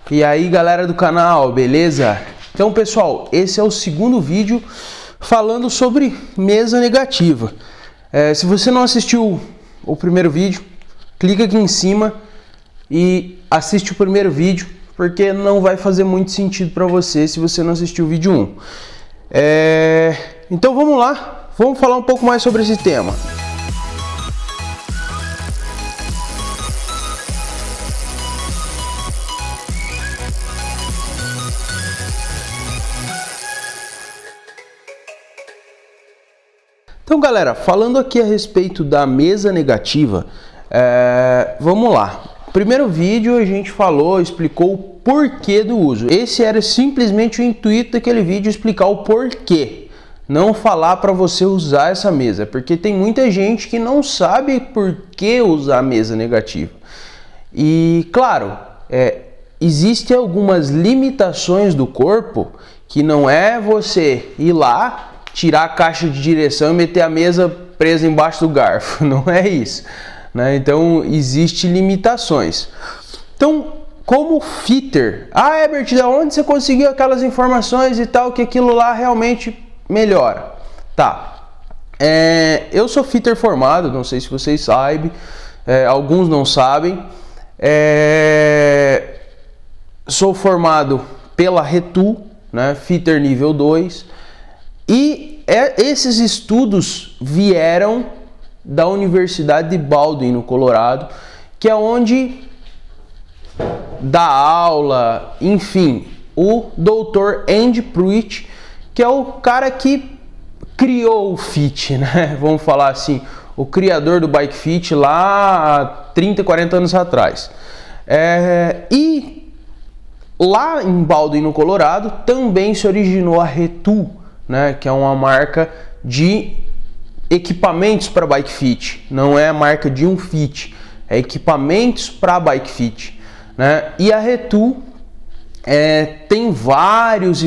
E aí, galera do canal, beleza? Então, pessoal, esse é o segundo vídeo falando sobre mesa negativa. Se você não assistiu o primeiro vídeo, clica aqui em cima e assiste o primeiro vídeo, porque não vai fazer muito sentido para você se você não assistiu o vídeo 1. Então vamos lá, vamos falar um pouco mais sobre esse tema. Então, galera, falando aqui a respeito da mesa negativa, vamos lá. Primeiro vídeo a gente explicou o porquê do uso. Esse era simplesmente o intuito daquele vídeo, explicar o porquê. Não falar para você usar essa mesa, porque tem muita gente que não sabe por que usar a mesa negativa. E, claro, existem algumas limitações do corpo que não é você ir lá, tirar a caixa de direção e meter a mesa presa embaixo do garfo. Não é isso, né? Então, existem limitações. Então, como fitter, Herbert, de onde você conseguiu aquelas informações e tal, que aquilo lá realmente melhora? Tá, eu sou fitter formado, não sei se vocês sabem, alguns não sabem. Sou formado pela Retu, né, fitter nível 2. E esses estudos vieram da Universidade de Baldwin, no Colorado, que é onde dá aula, enfim, o Dr. Andy Pruitt, que é o cara que criou o fit, né? Vamos falar assim, o criador do Bike Fit lá há 30, 40 anos atrás. E lá em Baldwin, no Colorado, também se originou a Retu, né, que é uma marca de equipamentos para bike fit, não é a marca de um fit, é equipamentos para bike fit, né? E a Retu tem vários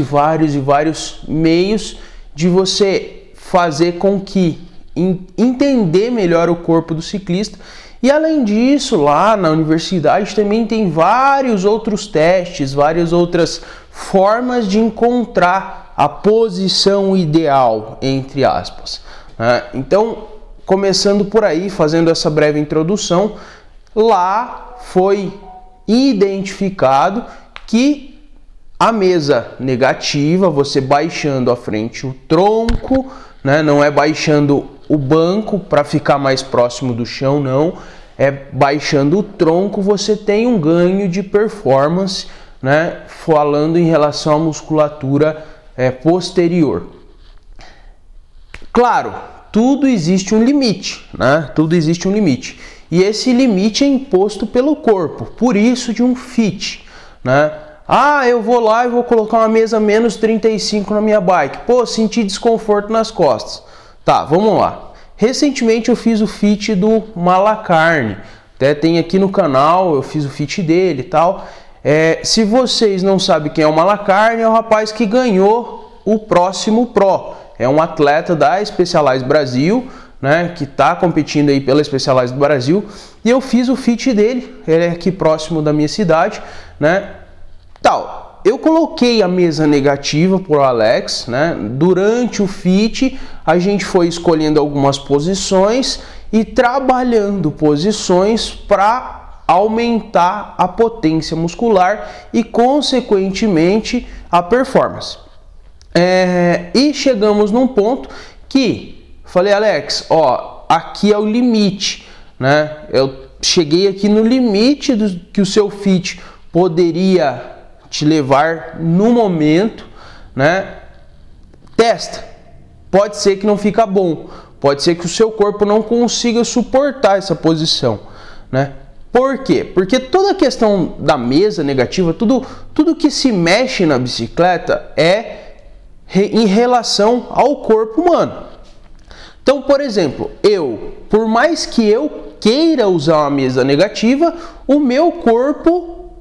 meios de você fazer com que entender melhor o corpo do ciclista. E além disso, lá na universidade também tem vários outros testes, várias outras formas de encontrar a posição ideal, entre aspas. Então, começando por aí, fazendo essa breve introdução, lá foi identificado que a mesa negativa, você baixando à frente o tronco, né, não é baixando o banco para ficar mais próximo do chão, não, é baixando o tronco, você tem um ganho de performance, né, falando em relação à musculatura posterior. Claro, tudo existe um limite, né? Tudo existe um limite. E esse limite é imposto pelo corpo, por isso de um fit, né? Eu vou lá e vou colocar uma mesa menos 35 na minha bike. Pô, senti desconforto nas costas. Tá, vamos lá. Recentemente eu fiz o fit do Malacarne. Até tem aqui no canal, eu fiz o fit dele e tal. Se vocês não sabem quem é o Malacarne, é o rapaz que ganhou o Próximo Pro. É um atleta da Specialized Brasil, né, que está competindo aí pela Specialized Brasil. E eu fiz o fit dele, ele é aqui próximo da minha cidade, né? Eu coloquei a mesa negativa por Alex, né? Durante o fit, a gente foi escolhendo algumas posições e trabalhando posições para aumentar a potência muscular e, consequentemente, a performance. E chegamos num ponto que falei, Alex, aqui é o limite, né? Eu cheguei aqui no limite do que o seu fit poderia te levar no momento, né? Testa. Pode ser que não fica bom, pode ser que o seu corpo não consiga suportar essa posição, né? Por quê? Porque toda a questão da mesa negativa, tudo que se mexe na bicicleta é em relação ao corpo humano. Então, por exemplo, por mais que eu queira usar uma mesa negativa, o meu corpo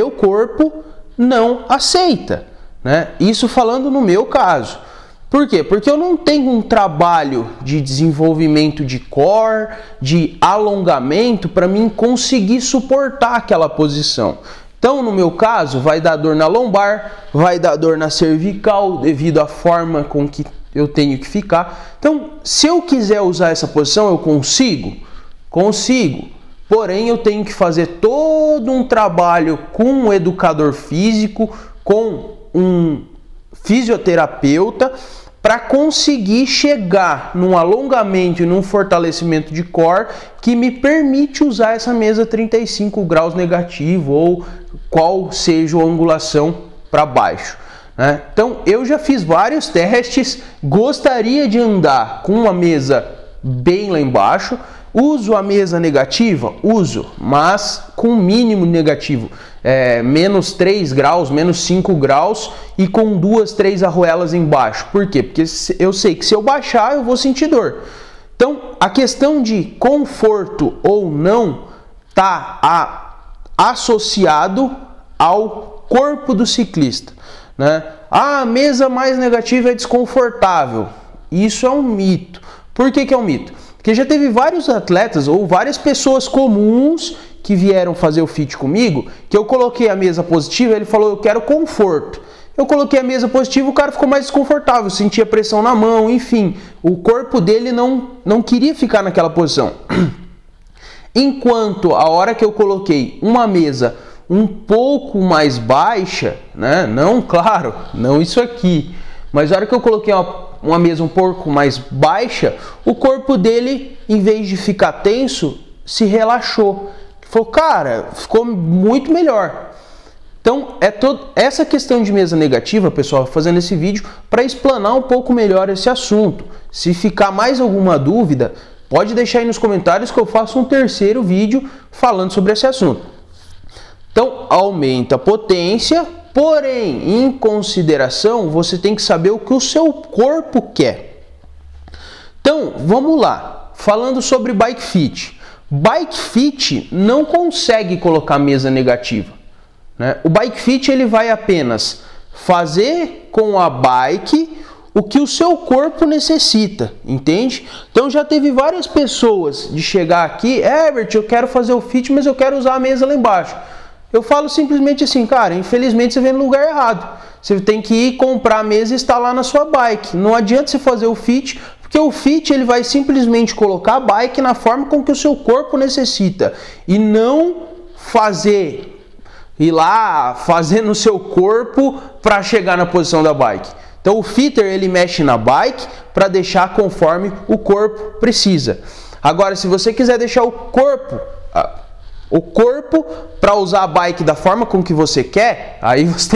não aceita, né? Isso falando no meu caso. Por quê? Porque eu não tenho um trabalho de desenvolvimento de core, de alongamento para mim conseguir suportar aquela posição. Então, no meu caso, vai dar dor na lombar, vai dar dor na cervical, devido à forma com que eu tenho que ficar. Então, se eu quiser usar essa posição, eu consigo? Consigo. Porém, eu tenho que fazer todo um trabalho com um educador físico, com um fisioterapeuta, para conseguir chegar num alongamento e num fortalecimento de core que me permite usar essa mesa 35 graus negativo ou qual seja a angulação para baixo, né? Então eu já fiz vários testes, gostaria de andar com uma mesa bem lá embaixo. Uso a mesa negativa? Uso, mas com mínimo negativo, menos 3 graus, menos 5 graus e com 2, 3 arruelas embaixo. Por quê? Porque eu sei que se eu baixar eu vou sentir dor. Então a questão de conforto ou não está associado ao corpo do ciclista, né? A mesa mais negativa é desconfortável. Isso é um mito. Por que é um mito? Porque já teve vários atletas ou várias pessoas comuns que vieram fazer o fit comigo, que eu coloquei a mesa positiva, ele falou, eu quero conforto. Eu coloquei a mesa positiva, o cara ficou mais desconfortável, sentia pressão na mão, enfim. O corpo dele não queria ficar naquela posição. Enquanto a hora que eu coloquei uma mesa um pouco mais baixa, né? Não, claro, não isso aqui, mas a hora que eu coloquei uma mesa um pouco mais baixa, o corpo dele, em vez de ficar tenso, se relaxou. Falou, cara, ficou muito melhor. Então, essa questão de mesa negativa, pessoal, fazendo esse vídeo para explanar um pouco melhor esse assunto. Se ficar mais alguma dúvida, pode deixar aí nos comentários que eu faço um terceiro vídeo falando sobre esse assunto. Então, aumenta a potência, porém, em consideração, você tem que saber o que o seu corpo quer. Então, vamos lá. Falando sobre bike fit. Bike fit não consegue colocar mesa negativa, né? O bike fit ele vai apenas fazer com a bike o que o seu corpo necessita, entende? Então já teve várias pessoas de chegar aqui, Herbert, eu quero fazer o fit, mas eu quero usar a mesa lá embaixo. Eu falo simplesmente assim, cara, infelizmente você vem no lugar errado. Você tem que ir comprar a mesa e instalar na sua bike. Não adianta você fazer o fit, porque o fit ele vai simplesmente colocar a bike na forma com que o seu corpo necessita e não ir lá fazer no seu corpo para chegar na posição da bike. Então o fitter ele mexe na bike para deixar conforme o corpo precisa. Agora, se você quiser deixar o corpo para usar a bike da forma com que você quer, aí você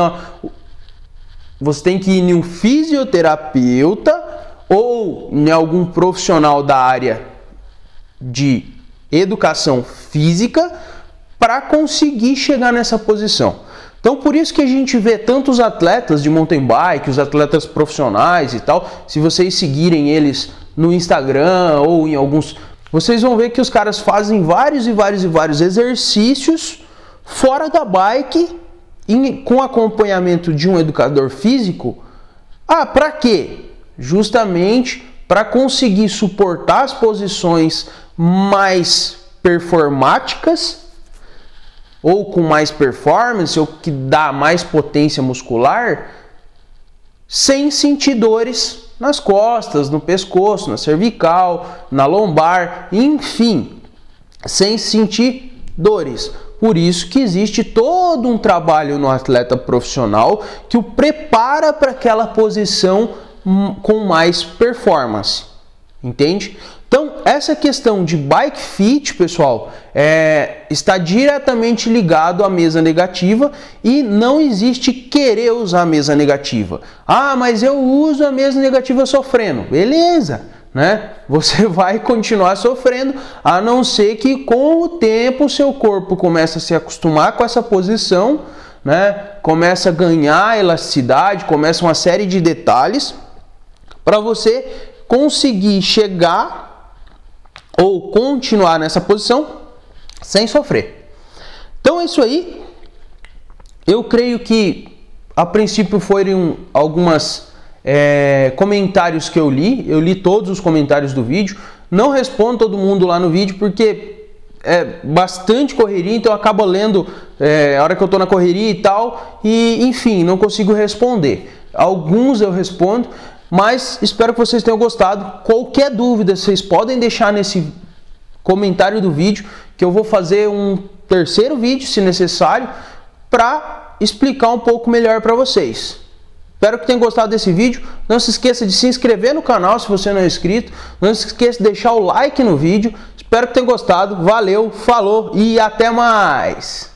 tem que ir em um fisioterapeuta ou em algum profissional da área de educação física para conseguir chegar nessa posição. Então, por isso que a gente vê tantos atletas de mountain bike, os atletas profissionais e tal, se vocês seguirem eles no Instagram ou em alguns, vocês vão ver que os caras fazem vários exercícios fora da bike, com acompanhamento de um educador físico. Para quê? Justamente para conseguir suportar as posições mais performáticas ou com mais performance, ou que dá mais potência muscular, sem sentir dores nas costas, no pescoço, na cervical, na lombar, enfim, sem sentir dores. Por isso que existe todo um trabalho no atleta profissional que o prepara para aquela posição com mais performance, entende? Então, essa questão de bike fit, pessoal, está diretamente ligado à mesa negativa e não existe querer usar a mesa negativa. Mas eu uso a mesa negativa sofrendo. Beleza, né? Você vai continuar sofrendo, a não ser que com o tempo o seu corpo começa a se acostumar com essa posição, né? Começa a ganhar elasticidade, começa uma série de detalhes para você conseguir chegar ou continuar nessa posição sem sofrer. Então é isso aí. Eu creio que a princípio foram algumas comentários que eu li todos os comentários do vídeo. Não respondo todo mundo lá no vídeo porque bastante correria, então eu acabo lendo a hora que eu estou na correria e tal, e enfim, não consigo responder. Alguns eu respondo, mas espero que vocês tenham gostado. Qualquer dúvida vocês podem deixar nesse comentário do vídeo, que eu vou fazer um terceiro vídeo, se necessário, para explicar um pouco melhor para vocês. Espero que tenham gostado desse vídeo. Não se esqueça de se inscrever no canal se você não é inscrito. Não se esqueça de deixar o like no vídeo. Espero que tenham gostado. Valeu, falou e até mais!